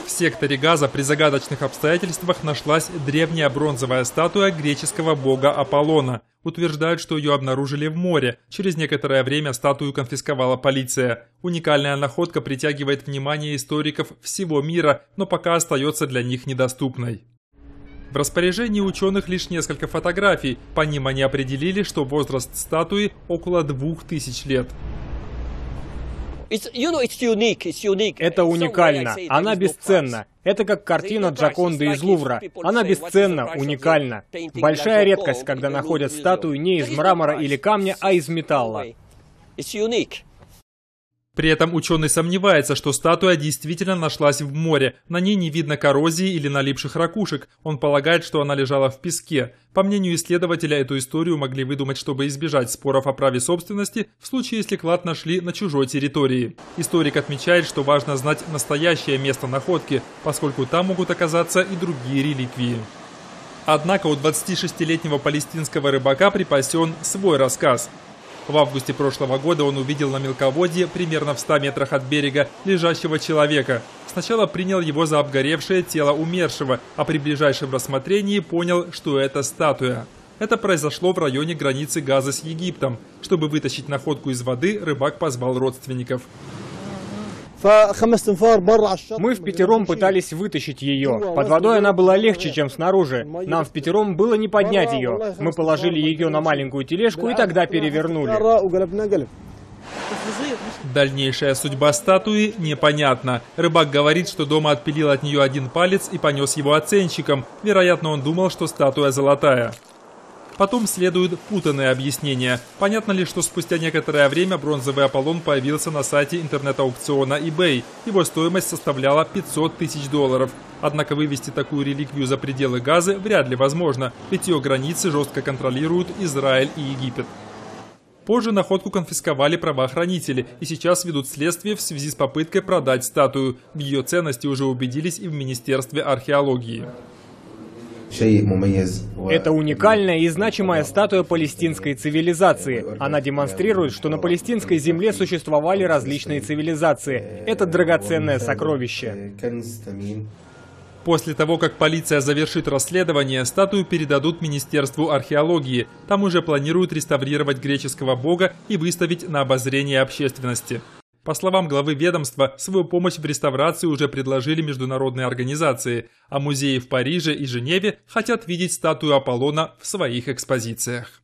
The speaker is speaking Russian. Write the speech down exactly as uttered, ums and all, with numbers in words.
В секторе Газа при загадочных обстоятельствах нашлась древняя бронзовая статуя греческого бога Аполлона. Утверждают, что ее обнаружили в море. Через некоторое время статую конфисковала полиция. Уникальная находка притягивает внимание историков всего мира, но пока остается для них недоступной. В распоряжении ученых лишь несколько фотографий. По ним они определили, что возраст статуи около двух тысяч лет. Это уникально. Она бесценна. Это как картина Джоконды из Лувра. Она бесценна, уникальна. Большая редкость, когда находят статую не из мрамора или камня, а из металла. При этом ученый сомневается, что статуя действительно нашлась в море. На ней не видно коррозии или налипших ракушек. Он полагает, что она лежала в песке. По мнению исследователя, эту историю могли выдумать, чтобы избежать споров о праве собственности, в случае, если клад нашли на чужой территории. Историк отмечает, что важно знать настоящее место находки, поскольку там могут оказаться и другие реликвии. Однако у двадцатишестилетнего палестинского рыбака припасен свой рассказ. В августе прошлого года он увидел на мелководье, примерно в ста метрах от берега, лежащего человека. Сначала принял его за обгоревшее тело умершего, а при ближайшем рассмотрении понял, что это статуя. Это произошло в районе границы Газа с Египтом. Чтобы вытащить находку из воды, рыбак позвал родственников. Мы впятером пытались вытащить ее. Под водой она была легче, чем снаружи. Нам впятером было не поднять ее. Мы положили ее на маленькую тележку и тогда перевернули. Дальнейшая судьба статуи непонятна. Рыбак говорит, что дома отпилил от нее один палец и понес его оценщикам. Вероятно, он думал, что статуя золотая. Потом следуют путанные объяснения. Понятно ли, что спустя некоторое время бронзовый Аполлон появился на сайте интернет-аукциона eBay. Его стоимость составляла пятьсот тысяч долларов. Однако вывести такую реликвию за пределы Газы вряд ли возможно, ведь ее границы жестко контролируют Израиль и Египет. Позже находку конфисковали правоохранители и сейчас ведут следствие в связи с попыткой продать статую. В ее ценности уже убедились и в Министерстве археологии. Это уникальная и значимая статуя палестинской цивилизации. Она демонстрирует, что на палестинской земле существовали различные цивилизации. Это драгоценное сокровище. После того, как полиция завершит расследование, статую передадут Министерству археологии. Там уже планируют реставрировать греческого бога и выставить на обозрение общественности. По словам главы ведомства, свою помощь в реставрации уже предложили международные организации, а музеи в Париже и Женеве хотят видеть статую Аполлона в своих экспозициях.